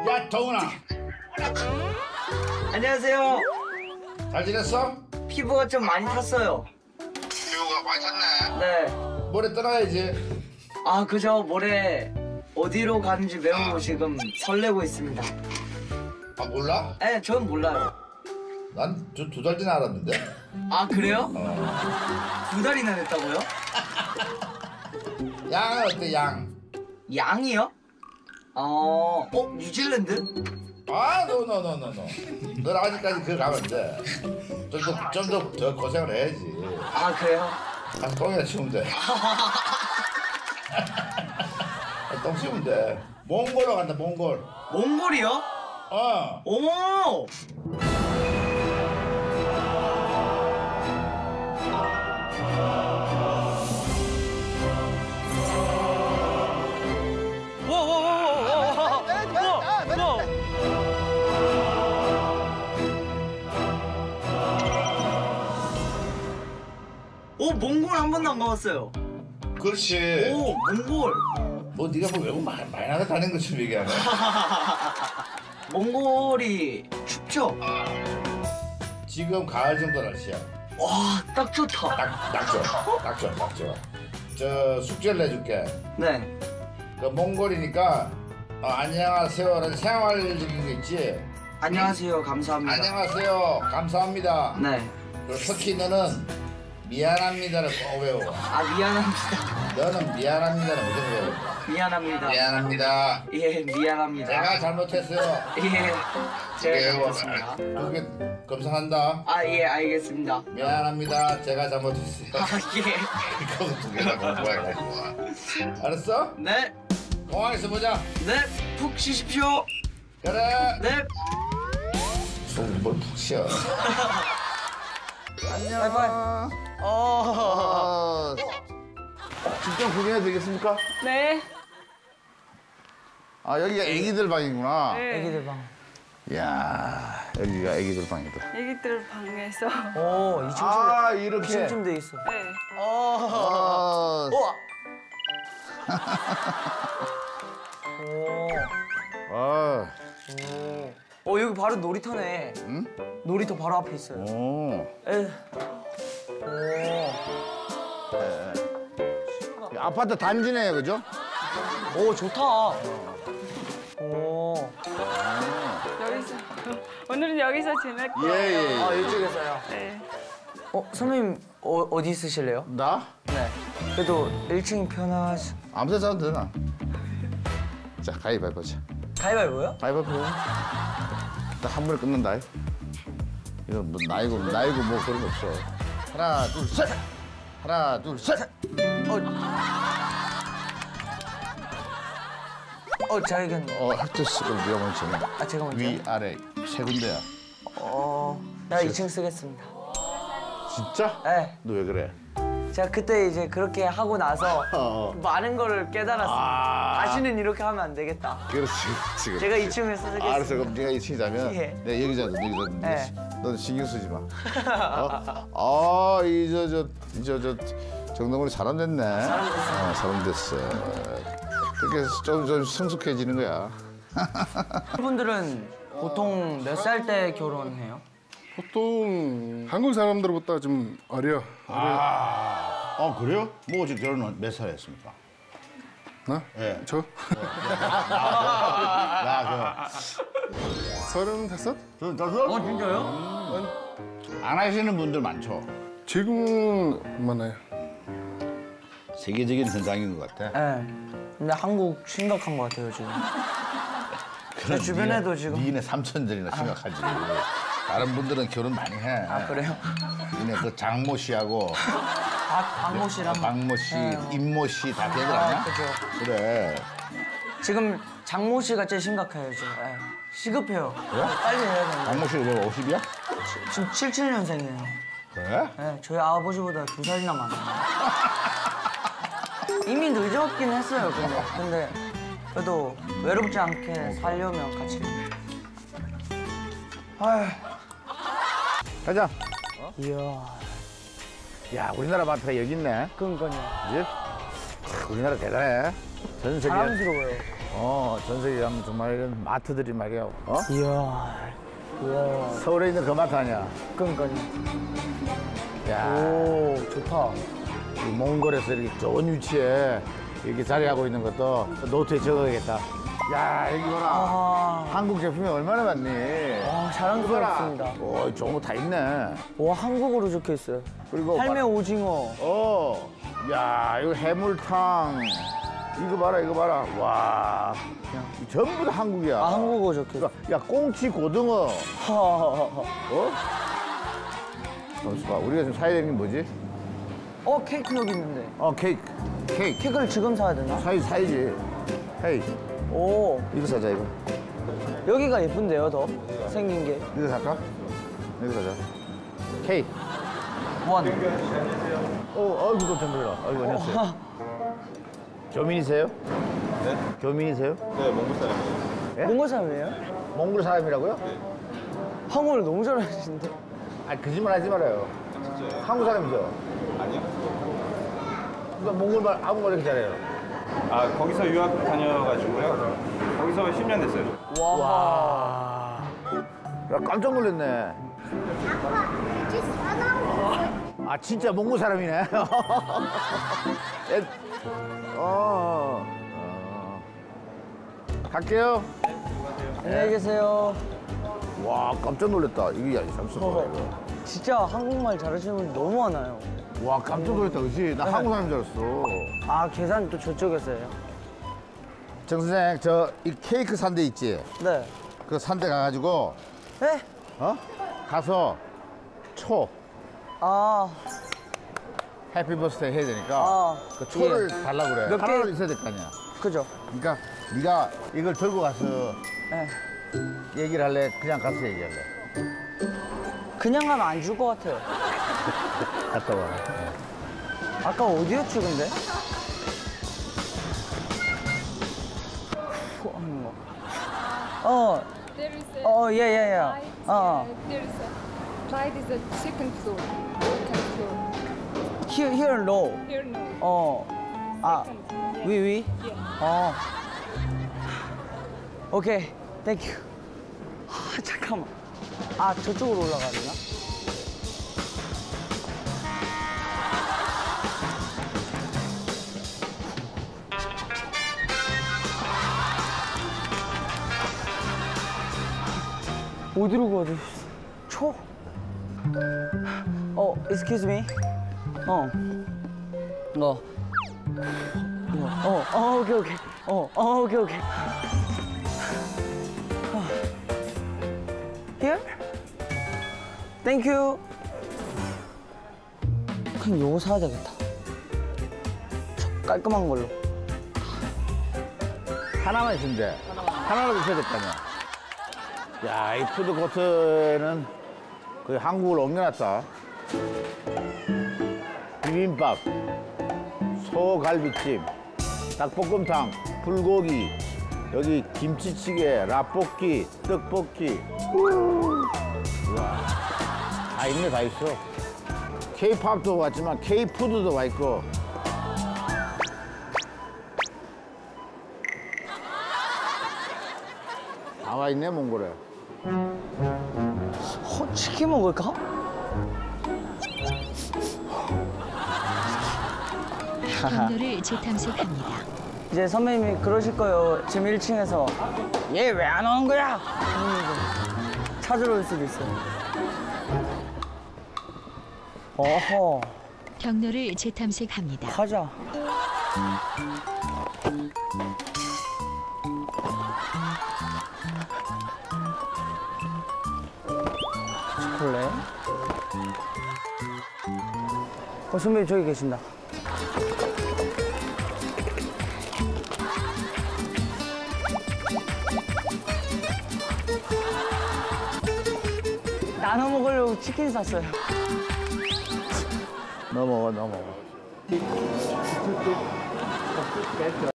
야, 동훈아. 안녕하세요. 잘 지냈어? 피부가 좀 많이 탔어요. 피부가 많이 탔네. 네. 모레 떠나야지. 아, 그저 모레 어디로 가는지 매우 지금 설레고 있습니다. 아, 몰라? 네, 전 몰라요. 난 두 달 전에 알았는데. 아, 그래요? 2달이나 됐다고요? 양은 어때, 양? 양이요? 뉴질랜드? 아, 노. 넌 아직까지 그거 가면 안 돼. 좀 더 고생을 해야지. 아, 그래요? 한 똥이나 치우면 돼. 똥 치우면 돼. 몽골로 간다, 몽골. 몽골이요? 어. 오! 오, 몽골 한 번도 안 가봤어요. 그렇지. 오, 몽골. 뭐 네가 뭐 외국 많이 나갔다는 것처럼 얘기하네. 몽골이 춥죠? 지금 가을 정도 날씨야. 와, 딱 좋다. 딱 좋아. 저 숙제를 내줄게. 네. 그 몽골이니까 안녕하세요라는 생활적인 게 있지. 안녕하세요. 감사합니다. 안녕하세요. 감사합니다. 네. 그리고 특히 너는 미안합니다를 꼭 외워. 아, 미안합니다. 너는 미안합니다를 무조건 외워. 미안합니다. 미안합니다. 예, 미안합니다. 제가 잘못했어요. 예, 제가 외워. 잘못했습니다. 그게 검사한다. 아, 예, 알겠습니다. 미안합니다. 제가 잘못했어요. 아, 예. 그거 두 개나 공부해가지고. 알았어? 네, 공항에서 보자. 네, 푹 쉬십시오. 그래. 네. 뭘푹 쉬어. 안녕. 바이바이. 직접 구경해도 되겠습니까? 네. 아, 여기가 애기들 방이구나. 네. 애기들 방. 이야, 여기가 애기들 방이다. 애기들 방에서. 오, 2층 아, 이렇게. 2층쯤 돼 있어. 네. 아, 우와. 아, 여기 바로 놀이터네. 응? 놀이터 바로 앞에 있어요. 오. 에. 아파트 단지네요, 그죠? 오, 좋다. 오. 여기서. 오늘은 여기서 지낼 예, 거예요. 예. 아, 이쪽에서요. 네. 선생님 어디 있으실래요? 나? 네. 그래도 1층이 편하시. 아무 데나 자도 되나? 자, 가위바위보 자. 가위바위보요? 가위바위보. 딱 한 번에 끝난다. 이건 뭐 나이고 뭐 그런 거 없어. 하나, 둘, 셋! 하나, 둘, 셋! 제가 이겼네. 하트스 네가 먼저 해. 아, 제가 먼저요? 위, 아래 세 군데야. 나 2층 쓰겠습니다. 진짜? 네. 너 왜 그래? 제가 그때 이제 그렇게 하고 나서 어. 많은 거를 깨달았습니다. 다시는 이렇게 하면 안 되겠다. 그렇지. 제가 2층을 쓰겠습니다. 알았어, 그럼 네가 2층 자면 예. 내가 여기 자자, 여기 자자. 네. 넌 신경 쓰지 마. 어? 정동훈이 사람 됐네. 사람 됐어. 그렇게 좀 성숙해지는 거야. 분들은 보통 몇 살 때 결혼해요? 보통 한국 사람들보다 좀 어려. 그래요? 뭐 지금 결혼은 몇 살 했습니까? 나? 예. 저? 야, 35? 진짜요? 안 하시는 분들 많죠? 지금은 많아요. 세계적인 현상인 것 같아. 네. 근데 한국 심각한 것 같아요, 지금. 제 주변에도 지금. 니네 삼촌들이나 심각하지. 다른 분들은 결혼 많이 해. 아, 그래요? 니네 그 장모 씨하고 박모 씨랑. 박모 씨, 네. 임모 씨 다 걔들 아니야? 그죠. 그래. 지금 장모 씨가 제일 심각해요, 지금. 네. 시급해요. 그래? 빨리 해야 되는데. 장모 씨가 왜 50이야? 지금 77년생이에요. 그래? 네, 저희 아버지보다 2살이나 많아요. 이미 늦었긴 했어요, 근데 그래도 외롭지 않게 살려면 같이. 아휴. 가자. 이야. 야, 우리나라 마트가 여기 있네. 그러니까요. 그지? 우리나라 대단해. 전 세계 자랑스러워요. 전 세계 가면 정말 이런 마트들이 말이야. 이야. 이야. 서울에 있는 그 마트 아니야. 그러니까요. 야, 오, 좋다. 이 몽골에서 이렇게 좋은 위치에 이렇게 자리하고 있는 것도 노트에 적어야겠다. 야, 여기 봐라. 아, 한국 제품이 얼마나 많니? 자랑스럽습니다. 오, 좋은 거 다 있네. 와, 한국어로 적혀 있어요. 그리고 할매 오징어. 야, 이거 해물탕. 이거 봐라, 이거 봐라. 와, 전부 다 한국이야. 아, 한국어 적혀 있어. 야, 꽁치, 고등어. 어, 잠시만, 우리가 지금 사야 되는 게 뭐지? 케이크 여기 있는데. 케이크. 케이크를 지금 사야 되나? 사야지. 헤이, 오, 이거 사자, 이거. 여기가 예쁜데요, 더? 생긴 게. 이거 살까? 이거 사자. 케이크. 원. 아이고, 깜짝 놀라. 아이고, 안녕하세요. 교민이세요? 네? 교민이세요? 네, 몽골 사람이에요. 예? 몽골 사람이에요? 몽골 사람이라고요? 한국어를 너무 잘하시는데. 거짓말 하지 말아요. 진짜요? 한국 사람이죠? 아니요. 그러니까 몽골말, 한국말 이렇게 잘해요. 아, 거기서 유학 다녀가지고요. 거기서 10년 됐어요. 와. 야, 깜짝 놀랐네. 아, 진짜 몽골 사람이네. 갈게요. 안녕히 계세요. 와, 깜짝 놀랐다. 이게 잠시만. 진짜 한국말 잘하시는 분 너무 많아요. 와, 깜짝 놀랐다, 그치? 나 한국 사람인 줄 알았어. 아, 계산 또 저쪽에서요? 정 선생, 이 케이크 산 데 있지? 네. 그 산 데 가가지고, 네? 가서 아, 해피 버스데이 해야 되니까 아, 그 초를 예. 달라고 그래. 몇 개? 하나는 있어야 될 거 아니야. 그죠? 그러니까 네가 이걸 들고 가서 네. 얘기를 할래? 그냥 가서 얘기할래? 그냥 가면 안 줄 것 같아요. 갔다 와. 아까 어디였지, 근데? 후, 하는 거. There is a 예, 예, 예. right, 어. there is a right is the second floor. Second floor. Here, no. Here no. 아, Second. 위. Yeah. 오케이, 땡큐. 아, 잠깐만. 아, 저쪽으로 올라가야 되나? 어디로 가야 돼? 초? excuse me. 오케이, 오케이. 오케이, 오케이. Here? Thank you. 그냥 요거 사야 되겠다. 깔끔한 걸로. 하나만 있으면 돼. 하나라도 있어야 될 거 아니야. 야, 이 푸드코트는 거의 한국을 옮겨놨다. 비빔밥, 소갈비찜, 닭볶음탕, 불고기, 여기 김치찌개, 라볶이, 떡볶이. 우와, 다 있네, 다 있어. K-팝도 왔지만 K-푸드도 와 있고. 다 와 있네, 몽골에. 치킨 먹을까? 경로를 재탐색합니다. 이제 선배님이 그러실 거예요. 지금 1층에서 얘 왜 안 오는 거야? 이러면서 찾으러 올 수도 있어요. 어허, 경로를 재탐색합니다. 가자. 초콜릿. 선배님 저기 계신다. 나눠 먹으려고 치킨 샀어요. 넘어가, 넘어가.